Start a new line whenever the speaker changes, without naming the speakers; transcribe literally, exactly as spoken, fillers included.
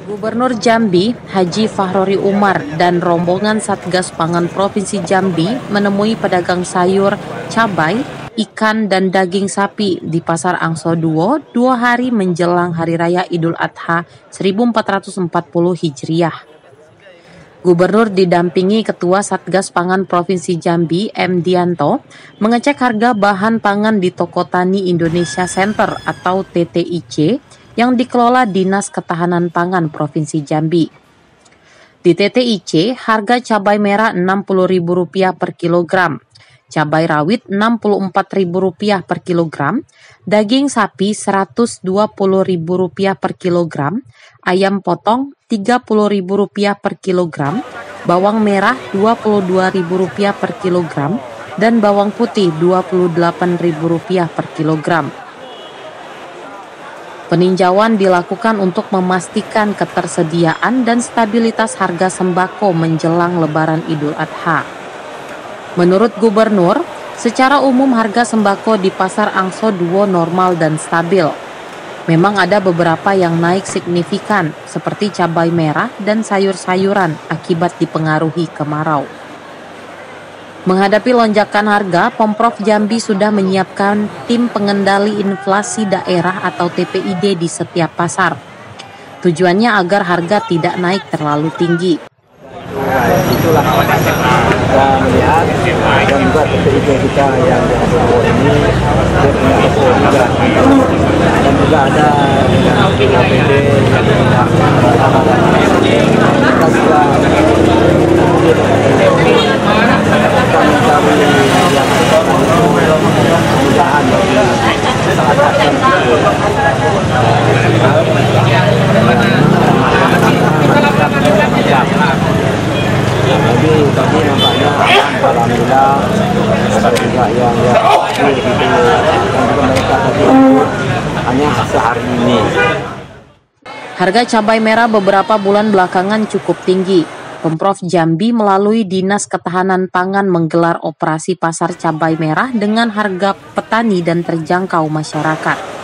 Gubernur Jambi, Haji Fahrori Umar, dan rombongan Satgas Pangan Provinsi Jambi menemui pedagang sayur, cabai, ikan, dan daging sapi di Pasar Angso Duo dua hari menjelang Hari Raya Idul Adha seribu empat ratus empat puluh Hijriah. Gubernur didampingi Ketua Satgas Pangan Provinsi Jambi, M. Dianto, mengecek harga bahan pangan di Toko Tani Indonesia Center atau T T I C yang dikelola Dinas Ketahanan Pangan Provinsi Jambi. Di T T I C, harga cabai merah enam puluh ribu rupiah per kilogram, cabai rawit enam puluh empat ribu rupiah per kilogram, daging sapi seratus dua puluh ribu rupiah per kilogram, ayam potong tiga puluh ribu rupiah per kilogram, bawang merah dua puluh dua ribu rupiah per kilogram, dan bawang putih dua puluh delapan ribu rupiah per kilogram. Peninjauan dilakukan untuk memastikan ketersediaan dan stabilitas harga sembako menjelang Lebaran Idul Adha. Menurut Gubernur, secara umum harga sembako di Pasar Angso Duo normal dan stabil. Memang ada beberapa yang naik signifikan, seperti cabai merah dan sayur-sayuran akibat dipengaruhi kemarau. Menghadapi lonjakan harga, Pemprov Jambi sudah menyiapkan tim pengendali inflasi daerah atau T P I D di setiap pasar. Tujuannya agar harga tidak naik terlalu tinggi.
Itulah kita melihat dan juga T P I D kita yang di Angso ini dia punya toko juga dan juga ada A P D yang kita juga jadi tadi nampaknya alhamdulillah ada juga yang ya dan juga mereka tadi hanya sehari ini.
Harga cabai merah beberapa bulan belakangan cukup tinggi. Pemprov Jambi melalui Dinas Ketahanan Pangan menggelar operasi pasar cabai merah dengan harga petani dan terjangkau masyarakat.